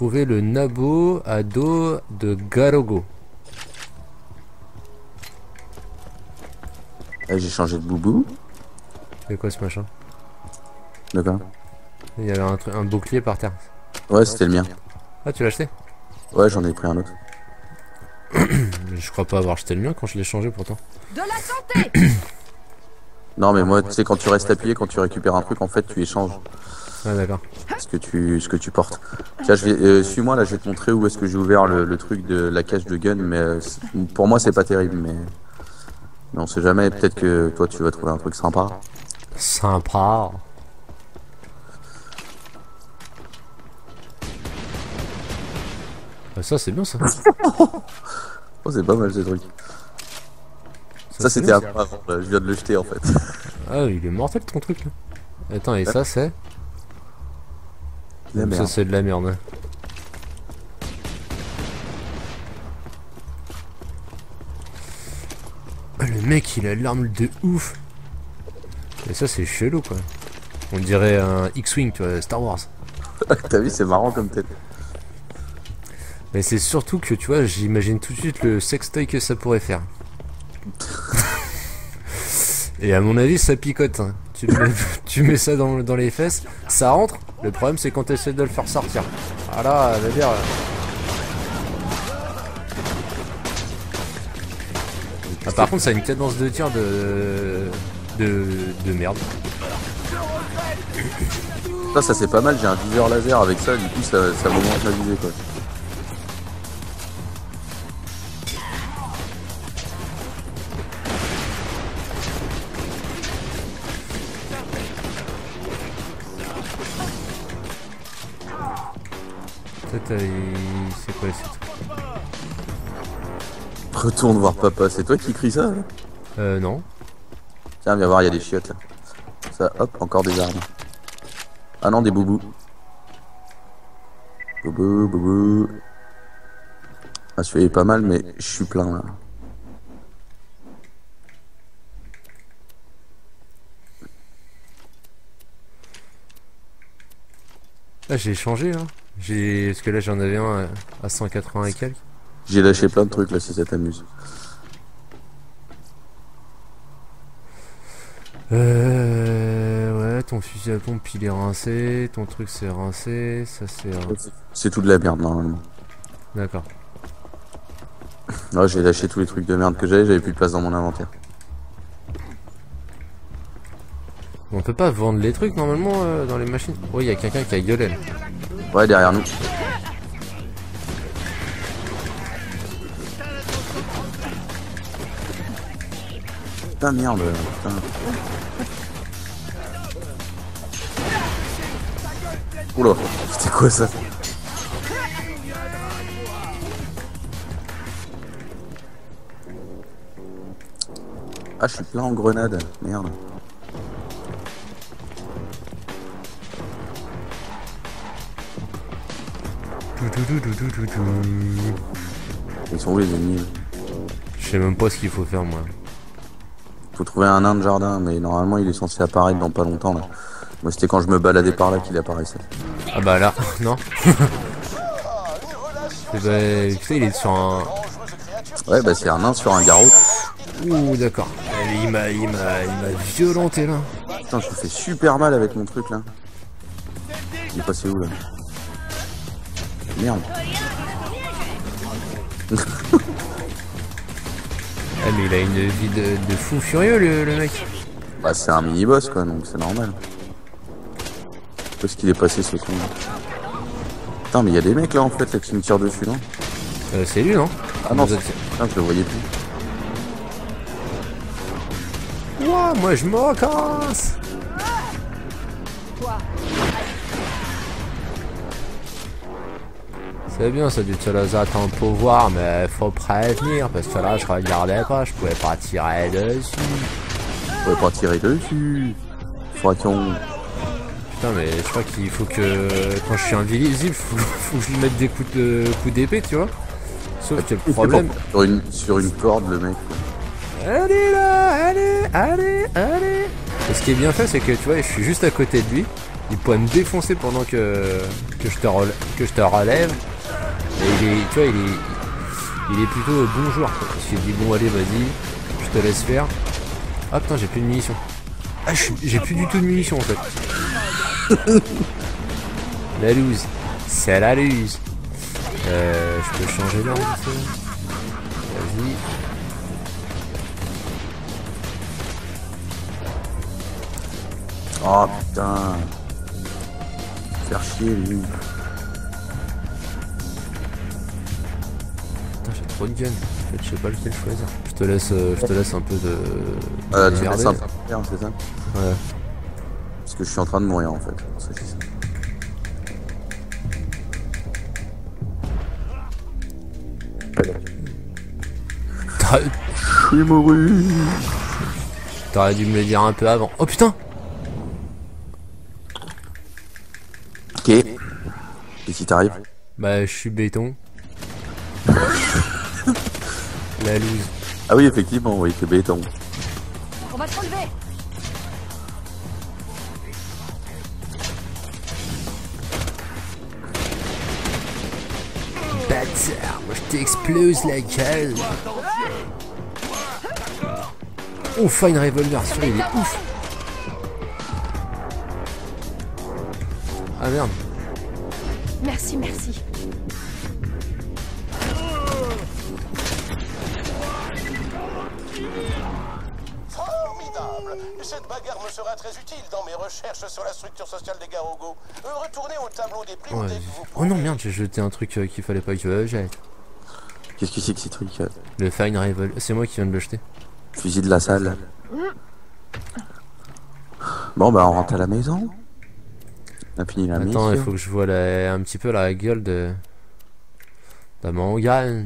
trouver le nabo à dos de Garogo. J'ai changé de boubou. C'est quoi ce machin? D'accord. Il y avait un bouclier par terre. Ouais, c'était le mien. Ah, tu l'as acheté? Ouais, j'en ai pris un autre. Je crois pas avoir acheté le mien quand je l'ai changé pourtant. De la santé. Non, mais moi, tu sais, quand tu restes appuyé, quand tu récupères un truc, en fait, tu échanges Ah d'accord. ce que tu portes. Tiens, suis-moi, là, je vais te montrer où est-ce que j'ai ouvert le truc de la cache de gun, mais pour moi, c'est pas terrible, mais on sait jamais, peut-être que toi, tu vas trouver un truc sympa. Sympa. Bah, ça c'est bien ça. Oh, c'est pas mal ce truc. Ça c'était bien, avant, je viens de le jeter en fait. Ah il est mortel ton truc là. Attends et ça c'est... La merde. Ça c'est de la merde. Ah, le mec il a l'arme de ouf. Et ça c'est chelou quoi. On dirait un X-Wing tu vois, Star Wars. T'as vu, c'est marrant comme tête. Mais c'est surtout que tu vois, j'imagine tout de suite le sextoy que ça pourrait faire. Et à mon avis ça picote hein. Tu mets ça dans les fesses, ça rentre. Le problème c'est quand tu essaies de le faire sortir. Voilà, veut dire... Ah, par contre ça a une cadence de tir de merde. Ça c'est pas mal, j'ai un viseur laser avec ça, du coup ça m'augmente ma visée quoi. C'est quoi ces trucs? Retourne voir papa, c'est toi qui crie ça là? Non. Tiens, viens voir, il y a des chiottes là. Ça, hop, encore des armes. Ah non, des boubous. Boubou, boubou. Ah, celui-là est pas mal, mais je suis plein là. Là j'ai changé là. Parce que là j'en avais un à 180 et quelques. J'ai lâché plein de trucs là si ça t'amuse. Ouais, ton fusil à pompe il est rincé, ton truc c'est rincé, ça c'est... C'est tout de la merde normalement. D'accord. Ouais, j'ai lâché tous les trucs de merde que j'avais plus de place dans mon inventaire. On peut pas vendre les trucs normalement dans les machines? Oui, il y a quelqu'un qui a gueulé là. Ouais, derrière nous. Putain, merde, putain. Oula, c'était quoi ça? Ah, je suis plein en grenades, merde. Ils sont où les ennemis? Je sais même pas ce qu'il faut faire moi. Faut trouver un nain de jardin, mais normalement il est censé apparaître dans pas longtemps là. Moi c'était quand je me baladais par là qu'il apparaissait. Ah bah là, non. Et bah, tu sais, il est sur un... Ouais bah c'est un nain sur un garrot. Ouh d'accord. Il m'a violenté là. Putain, je me fais super mal avec mon truc là. Il est passé où là? Merde. Ah mais il a une vie de fou furieux le mec. Bah c'est un mini-boss quoi, donc c'est normal. Où est-ce qu'il est passé ce con là? Putain mais il y a des mecs là en fait là qui me tirent dessus non? C'est lui non? Ah non, putain je le voyais plus. Ouah, moi je m'en casse. C'est bien ça d'utiliser ton pouvoir, mais faut prévenir parce que là je regardais pas, je pouvais pas tirer dessus. Je pouvais pas tirer dessus. Faut-on... Putain mais je crois qu'il faut que quand je suis invisible, faut que je lui mette des coups d'épée, tu vois. Sauf que le problème... Sur une corde le mec. Allez là, allez. Et ce qui est bien fait c'est que tu vois, je suis juste à côté de lui. il pourrait me défoncer pendant que je te relève. Et tu vois, il est plutôt bon joueur, quoi. Parce qu'il dit bon allez vas-y, je te laisse faire. Ah putain j'ai plus de munitions. Ah j'ai plus du tout de munitions en fait. La loose. C'est la loose. Je peux changer d'arme vite fait. Vas-y. Oh putain. Faire chier lui. Putain j'ai trop de guns. En fait je sais pas lequel choisir. Je te laisse un peu de. Tu me laisses un peu faire, c'est ça? Ouais. Parce que je suis en train de mourir en fait. C'est ça. Je suis mouru. T'aurais dû me le dire un peu avant. Oh putain. Ok. Et si t'arrives? Bah je suis béton. La loose. Ah oui effectivement, oui, t'es béton. On va te relever. Bâtard, moi je t'explose la gueule. Oh fine revolver, celui-là il est ouf. Ah merde. Merci, merci. Formidable. Cette bagarre me sera très utile dans mes recherches sur la structure sociale des Garogo. Retournez au tableau des primes Ouais. dès que vous Oh non pouvez. merde, j'ai jeté un truc qu'il fallait pas que je jette. Qu'est-ce que c'est que ces trucs? Le fine revolver, c'est moi qui viens de le jeter. Fusil de la salle. Bon bah on rentre à la maison. On a fini la mission. Attends, il faut que je vois un petit peu la gueule de mon gun.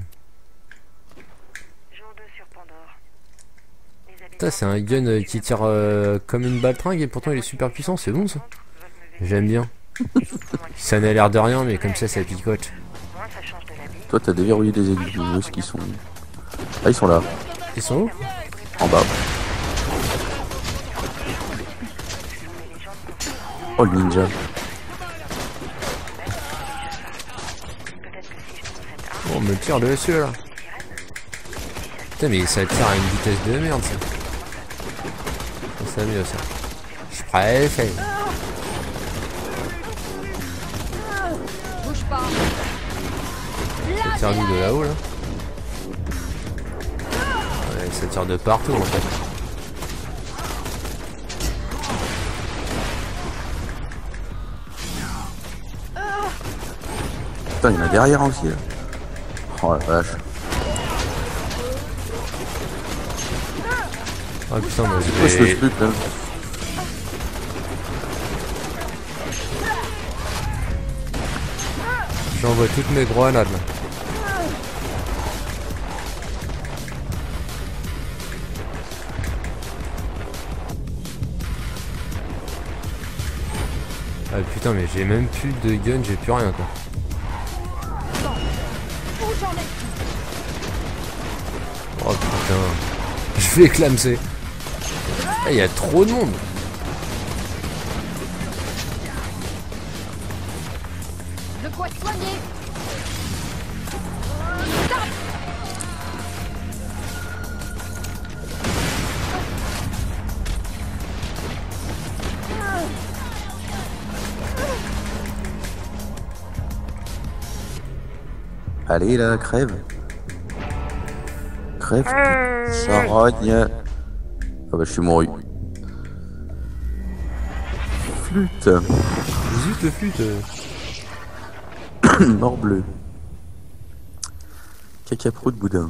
Putain, c'est un gun qui tire comme une baltringue et pourtant il est super puissant, c'est bon ça. J'aime bien. Ça n'a l'air de rien, mais comme ça picote. Toi t'as déverrouillé des aiguilles, où est-ce qu'ils sont? Ah ils sont là, Ils sont où? en bas. Oh le ninja. On me tire dessus là. Putain, mais ça tire à une vitesse de merde ça. C'est mieux ça. Je préfère. Bouge pas. Ça tire nous de là-haut là. Ouais, ça tire de partout en fait. Putain il y en a derrière aussi là. Oh la vache. Ah putain, moi C'est quoi ce truc là? j'envoie toutes mes grenades là. Ah putain, mais j'ai même plus de gun, j'ai plus rien quoi. Où j'en ai? Oh putain, je vais clamser. Ah, il y a trop de monde. De quoi te soigner? Allez là, crève. Crève, ça rogne. Ah bah je suis mouru. Flûte. Zut le flûte. Mort bleu. Cacaprou de boudin.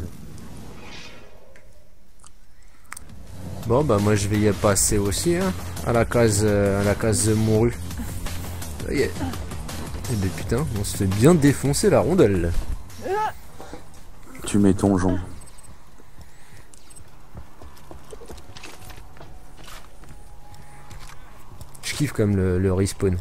Bon bah moi je vais y passer aussi hein, à la case mourue. Ça y est. Et ben putain, on se fait bien défoncer la rondelle. Tu mets ton jonc. Je kiffe comme le respawn.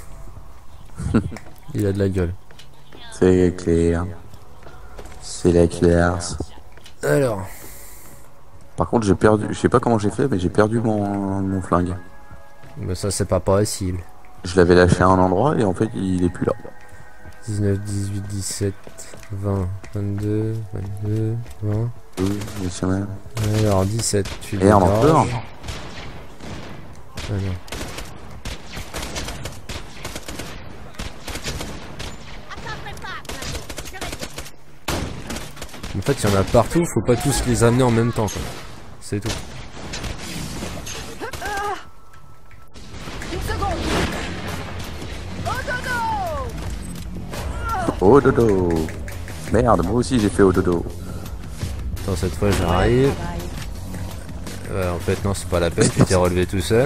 Il a de la gueule. C'est clair. C'est la classe. Alors, Par contre j'ai perdu, je sais pas comment j'ai fait mais j'ai perdu mon flingue. bah ça c'est pas possible. Je l'avais lâché à un endroit et en fait il est plus là. 19, 18, 17, 20, 22, 22, 20. Oui, mais c'est vrai. Alors 17, tu Et un encore. Ah non. En fait, il y en a partout, faut pas tous les amener en même temps, quoi. C'est tout. Une seconde. Oh dodo. Oh dodo. Merde, moi aussi j'ai fait au dodo. Attends, cette fois j'arrive. En fait, non, c'est pas la peine, tu t'es relevé tout seul.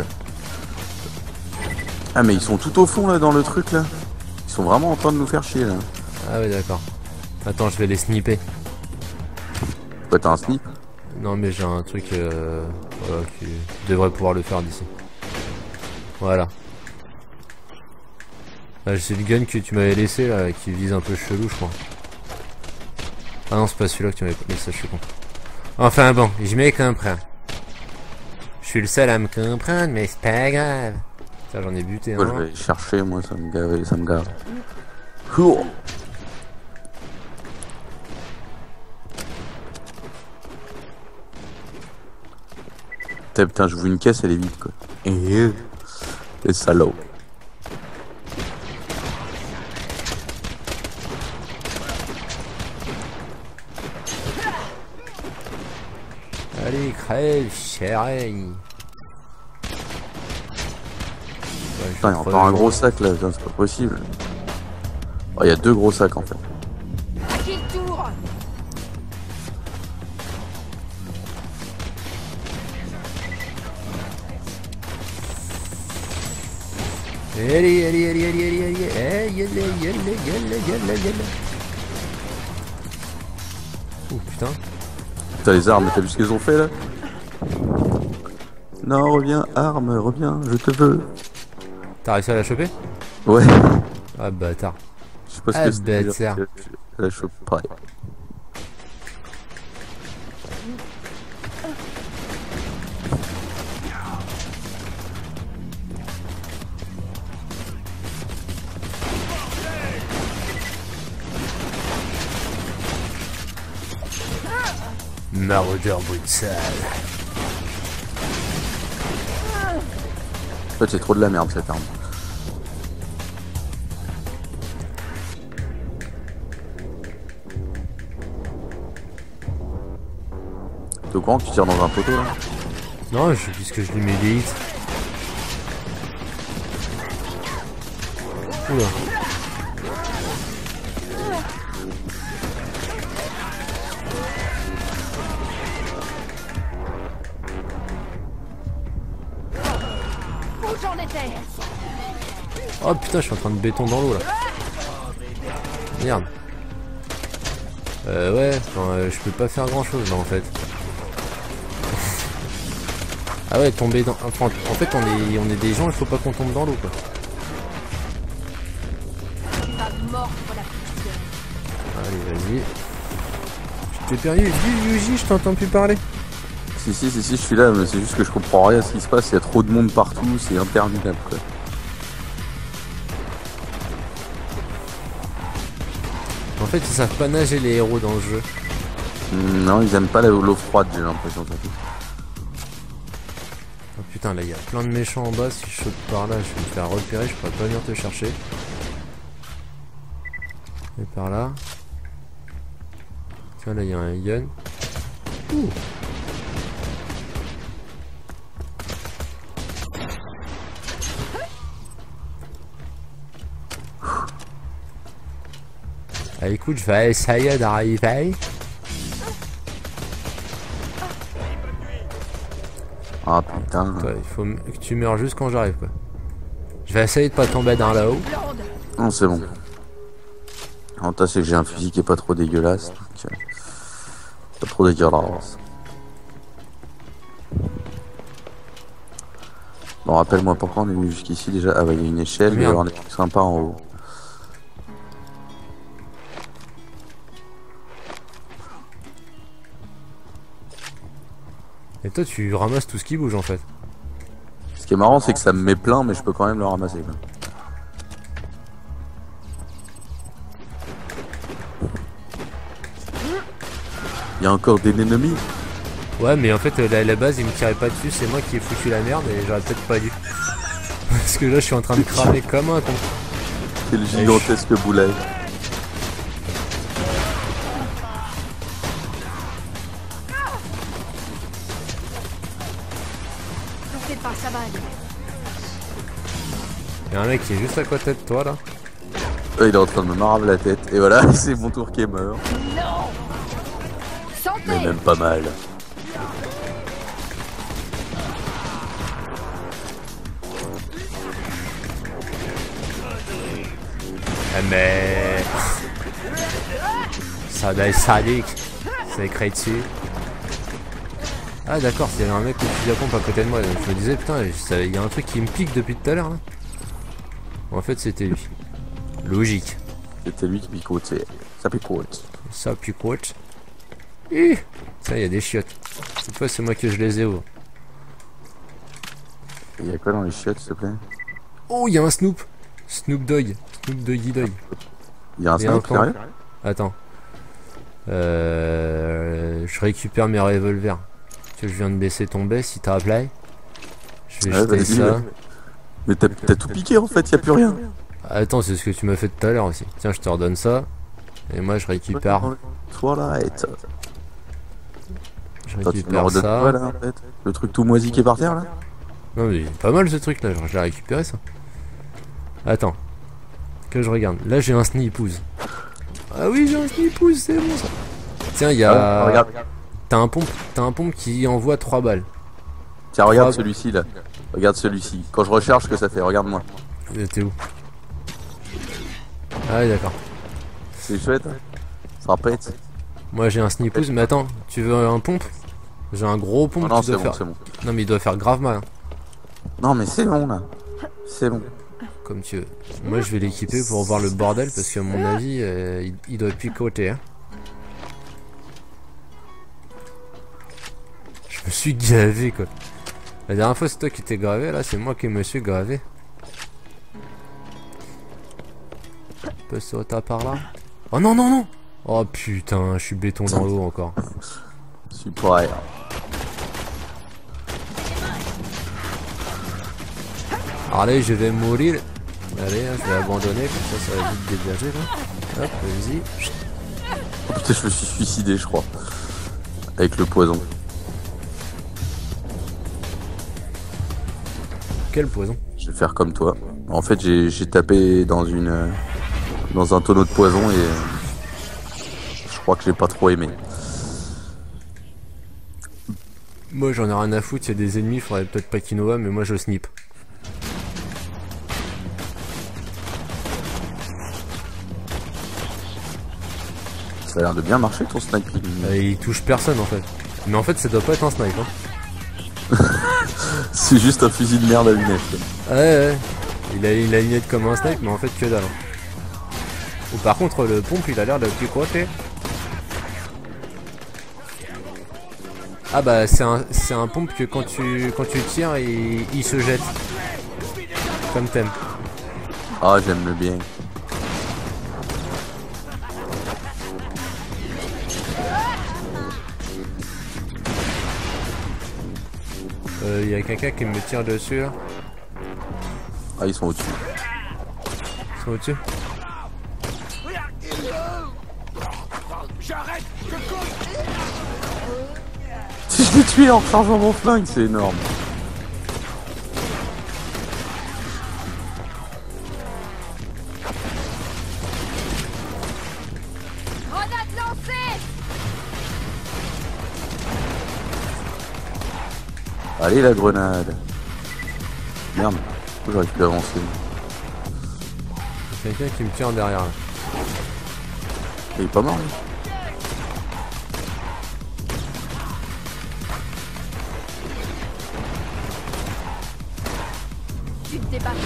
Ah mais ils sont tout au fond là dans le truc là. Ils sont vraiment en train de nous faire chier là. Ah ouais, d'accord. Attends, je vais les snipper. Quoi, t'as un snip? Non, mais j'ai un truc voilà, qui devrait pouvoir le faire d'ici. Voilà. Là, c'est le gun que tu m'avais laissé là, qui vise un peu chelou, je crois. Ah non, c'est pas celui-là que tu m'avais laissé, je suis con. Enfin bon, je me comprends. Je suis le seul à me comprendre, mais c'est pas grave. Ça, j'en ai buté un. Moi je vais aller chercher, moi ça me gave, ça me gave. Ouh. Putain, j'ouvre une caisse, elle est vide quoi. Les salauds. Allez, crève, chérie. Putain, il y a encore un gros sac là, c'est pas possible. Oh, il y a 2 gros sacs en fait. À qui le tour? Allez, allez, allez, allez, allez, allez, allez, yalla, yalla, yalla, yalla, yalla. Oh putain. Putain, les armes, t'as vu ce qu'ils ont fait là? Non, reviens, arme, reviens, je te veux. T'as réussi à la choper? Ouais. Ah bâtard. Je sais pas ce Ah, que c'était. bâtard. Je la chope pas. Maraudeur brutal. En fait, c'est trop de la merde cette arme. T'es au courant que tu tires dans un poteau là? Non, puisque je lui mets des hits. Oula. Où j'en étais? Oh putain, je suis en train de béton dans l'eau là. Merde. Ouais, enfin, je peux pas faire grand chose là en fait. Ah ouais, tomber dans... Enfin, en fait, on est des gens, il faut pas qu'on tombe dans l'eau quoi. Tu vas mordre la petite gueule. Allez, vas-y. Je t'ai perdu. Dis, Yuji, je t'entends plus parler. Si, je suis là, mais c'est juste que je comprends rien à ce qui se passe. Il y a trop de monde partout, c'est interminable quoi. En fait, ils savent pas nager les héros dans le jeu. Non, ils aiment pas l'eau froide, j'ai l'impression surtout. Oh putain, là il y a plein de méchants en bas. Si je saute par là, je vais me faire repérer. Je pourrais pas venir te chercher. Et par là. Tiens, là il y a un gun. Ouh. Ah, écoute, je vais essayer d'arriver. Ah putain. Ouais, il faut que tu meurs juste quand j'arrive quoi. Je vais essayer de pas tomber dans là-haut. Blonde. Non, c'est bon. L'avantage c'est que j'ai un fusil qui est pas trop dégueulasse. Donc, pas trop dégueulasse. Bon, rappelle-moi pourquoi on est venu jusqu'ici déjà. Ah bah il y a une échelle, il va y avoir des trucs sympas en haut. Et toi tu ramasses tout ce qui bouge en fait. Ce qui est marrant c'est que ça me met plein mais je peux quand même le ramasser quoi. y a encore des ennemis. Ouais, mais en fait, la base, il me tirait pas dessus, c'est moi qui ai foutu la merde et j'aurais peut-être pas dû. Parce que là, je suis en train de cramer comme un con. Quel gigantesque boulet. T'en fais pas, ça va aller. Y'a un mec qui est juste à côté de toi là. Il est en train de me marrer la tête. Et voilà, c'est mon tour qui est mort. Non. Mais Santé. même pas mal. Ah, mais. Ça doit être sadique. C'est écrit dessus. Ah d'accord, il y avait un mec au fusil à pompe à côté de moi. Je me disais putain, il y a un truc qui me pique depuis tout à l'heure là. En fait c'était lui. Logique. C'était lui qui picotait. Ça picote. Ça picote. Ih, ça, il y a des chiottes. Cette fois c'est moi que je les ai. Oh, Il y a quoi dans les chiottes, s'il te plaît? oh, il y a un Snoop. Snoop Dogg. Snoop Doggy Dogg. Il y a un Et un sniper, camp. sérieux? Attends. Je récupère mes revolvers. Que je viens de laisser tomber, si t'as appelé. Je vais Ouais, jeter vas-y, ça. ouais. Mais t'as tout piqué en fait, y a plus rien. Attends, c'est ce que tu m'as fait tout à l'heure aussi. Tiens, je te redonne ça. Et moi, je récupère. Twilight. Je Attends, tu me récupère redonnes ça. quoi là en fait? Le truc tout moisi qui est par terre là? Non, mais il est pas mal ce truc là. Je l'ai récupéré ça. Attends. Que je regarde. Là, j'ai un snipouz. Ah oui, j'ai un snipouz, c'est bon ça. Tiens, il y a. Ah, regarde. T'as un pompe qui envoie 3 balles. Tiens, regarde Ah, celui-ci là. Regarde celui-ci. Quand je recharge, ce que ça fait, regarde-moi. T'es où? Ah oui, d'accord. C'est chouette. Ça pète. Moi j'ai un snipouz, mais attends, tu veux un pompe? J'ai un gros pompe Non, qui c'est doit bon, faire. c'est bon. Non, mais il doit faire grave mal, hein, Non, mais c'est bon là. C'est bon. comme tu veux. Moi je vais l'équiper pour voir le bordel parce qu'à mon avis, il doit picoter. Hein. Je me suis gavé quoi. La dernière fois c'est toi qui t'es gravé, là c'est moi qui me suis gravé. On peut sauter par là. Oh non non non. Oh putain, je suis béton dans l'eau encore. Super. Allez, je vais mourir. Allez, hein, je vais abandonner, comme ça va vite dégager là. Hop, vas-y. Oh, putain, je me suis suicidé, je crois. Avec le poison. Quel poison? Je vais faire comme toi. En fait, j'ai tapé dans un tonneau de poison et je crois que j'ai pas trop aimé. Moi j'en ai rien à foutre, il y a des ennemis, faudrait peut-être pas quinoa, mais moi je snip. Ça a l'air de bien marcher ton sniping. Il touche personne en fait. Mais en fait ça doit pas être un snipe. Hein. C'est juste un fusil de merde à lunettes. Ouais, ouais. Il a une aide comme un snipe, mais en fait que dalle. Ou par contre le pompe il a l'air de picoter. Ah bah c'est un pompe que quand tu tires il se jette. Comme t'aimes. Ah, j'aime le bien. Il y a quelqu'un qui me tire dessus là. Ah, ils sont au-dessus. Ils sont au-dessus. Je l'ai tué en rechargeant mon flingue, c'est énorme. Grenade lancée. Allez, la grenade. Merde, pourquoi j'aurais pu avancer? Il y a quelqu'un qui me tire derrière là. Il est pas mort, lui. Tu te débats.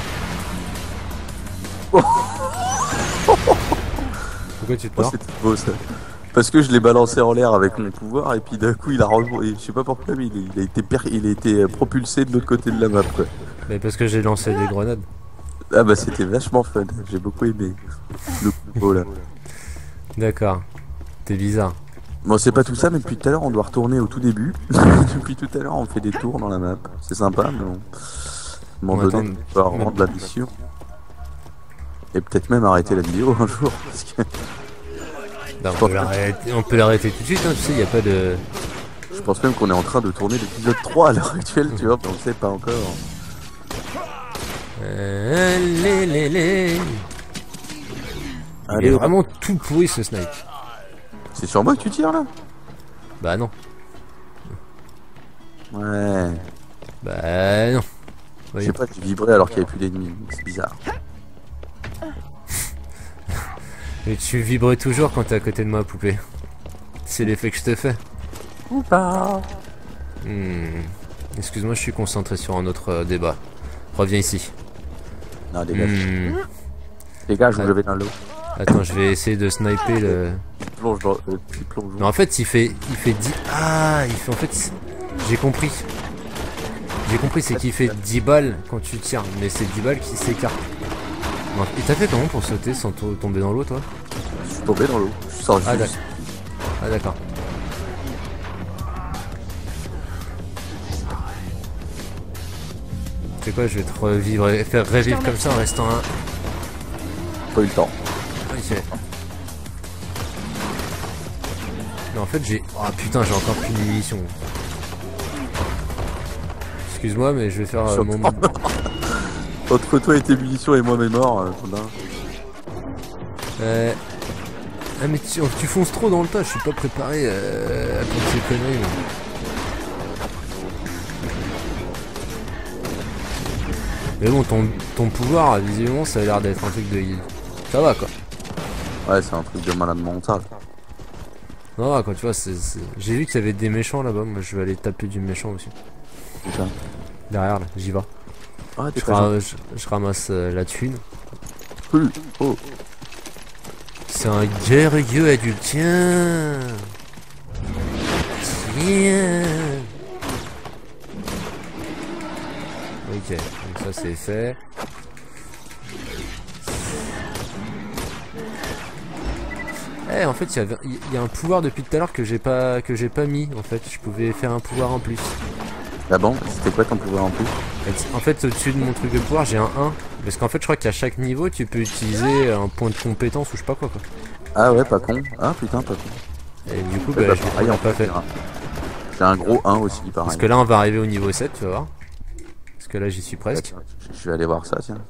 Pourquoi tu te Oh, pars? c'était beau ça. Parce que je l'ai balancé en l'air avec mon pouvoir et puis d'un coup il a rebondi. Je sais pas pourquoi mais il a été propulsé de l'autre côté de la map quoi. Mais parce que j'ai lancé des grenades. Ah bah c'était vachement fun, j'ai beaucoup aimé le combo là. D'accord. T'es bizarre. Bon, c'est pas tout ça, mais depuis tout à l'heure, on doit retourner au tout début. Depuis tout à l'heure, on fait des tours dans la map. C'est sympa, mais à un moment donné, on va rendre la mission. Et peut-être même arrêter la vidéo un jour. Parce que... bah, on peut l'arrêter tout de suite, hein, tu sais, y a pas de... Je pense même qu'on est en train de tourner l'épisode 3 à l'heure actuelle, tu vois, mais on le sait pas encore. Il est vraiment tout pourri ce snipe. C'est sur moi que tu tires là? Bah non. Ouais. Bah non. Je sais pas, tu vibrais alors qu'il n'y avait plus d'ennemis, c'est bizarre. Et tu vibres toujours quand t'es à côté de moi, poupée. C'est l'effet que je te fais. Ou pas. Excuse-moi, je suis concentré sur un autre débat. Reviens ici. Non, dégage. Dégage, je vais dans l'eau. Attends, je vais essayer de sniper le... Plonge dans... Mais en fait, il fait 10... Ah, il fait en fait... J'ai compris. J'ai compris, c'est qu'il fait 10 balles quand tu tires. Mais c'est 10 balles qui s'écartent. Et t'as fait comment pour sauter sans tomber dans l'eau, toi? Je suis tombé dans l'eau. Je suis sorti. Ah d'accord. C'est quoi, je vais te revivre, faire revivre comme ça en restant un... Pas eu le temps. Ok. Mais en fait j'ai... Oh putain, j'ai encore plus de munitions. Excuse-moi, mais je vais faire mon... Entre toi et tes munitions et moi mes morts, Ah mais tu fonces trop dans le tas, je suis pas préparé à toutes ces conneries là. Mais bon, ton pouvoir, visiblement, ça a l'air d'être un truc de heal. Ça va quoi. Ouais, c'est un truc de malade mental. Non, quoi, tu vois, j'ai vu qu'il y avait des méchants là-bas, moi je vais aller taper du méchant aussi. C'est ça. Derrière là, j'y vais. Ah, Je ramasse la thune. Oh. C'est un guerrier adulte. Tiens. Ok, donc ça c'est fait. En fait il y a un pouvoir depuis tout à l'heure que j'ai pas mis en fait. Je pouvais faire un pouvoir en plus. Ah bon? C'était quoi ton pouvoir en plus? En fait au-dessus de mon truc de pouvoir j'ai un 1. Parce qu'en fait je crois qu'à chaque niveau tu peux utiliser un point de compétence ou je sais pas quoi. Ah ouais, pas con. Ah putain, pas con. Et du coup je l'ai pas fait. J'ai un gros 1 aussi pareil. Parce que là on va arriver au niveau 7, tu vas voir. Parce que là j'y suis presque. Je vais aller voir ça, tiens.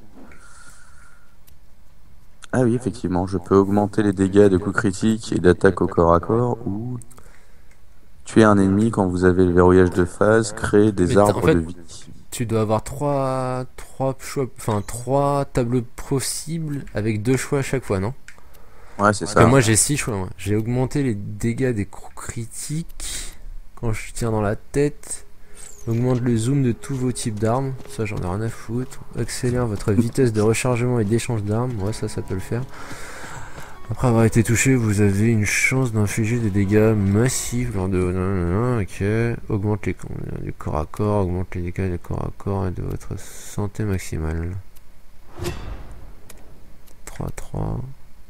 Ah oui, effectivement, je peux augmenter les dégâts de coups critiques et d'attaque au corps à corps ou tuer un ennemi quand vous avez le verrouillage de phase, créer des arbres de vie. Tu dois avoir 3 choix, enfin 3 tableaux possibles avec 2 choix à chaque fois, non? Ouais, c'est ça. Parce que moi j'ai 6 choix. Ouais. J'ai augmenté les dégâts des coups critiques quand je tire dans la tête. Augmente le zoom de tous vos types d'armes. Ça j'en ai rien à foutre. Accélère votre vitesse de rechargement et d'échange d'armes. Ouais, ça peut le faire. Après avoir été touché, vous avez une chance d'infliger des dégâts massifs lors de... Ok. Augmente les du corps à corps. Augmente les dégâts du corps à corps et de votre santé maximale. 3.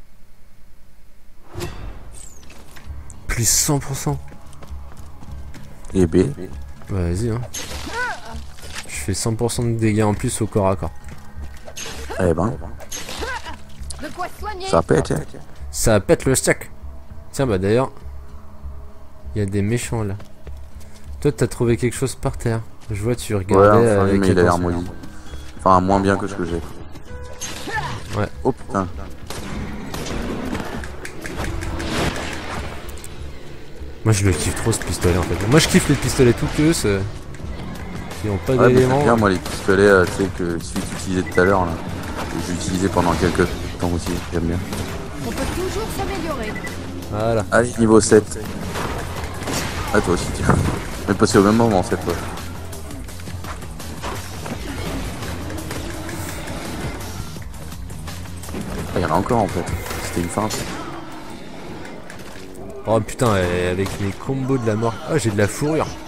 Plus 100%. Et B. Ouais, vas-y hein. Je fais 100% de dégâts en plus au corps à corps. Eh ben. De quoi soigner. Ça pète, hein. Ça pète le stack. Tiens bah d'ailleurs, il y a des méchants là. Toi t'as trouvé quelque chose par terre. Je vois tu regardais ouais, enfin, avec mais il a l'air maudit. Enfin moins bien que ce que j'ai. Ouais. Oh putain. Moi je le kiffe trop ce pistolet en fait. Moi je kiffe les pistolets tout queues qui ont pas d'éléments. Bien moi les pistolets tu sais que celui que tu utilisais tout à l'heure là. J'ai utilisé pendant quelques temps aussi, j'aime bien. On peut toujours s'améliorer. Voilà. Allez, niveau 7. Ah toi aussi tiens. On est passé au même moment cette fois. Ah, il y en a encore en fait. C'était une feinte. Oh putain, avec mes combos de la mort. Ah j'ai de la fourrure.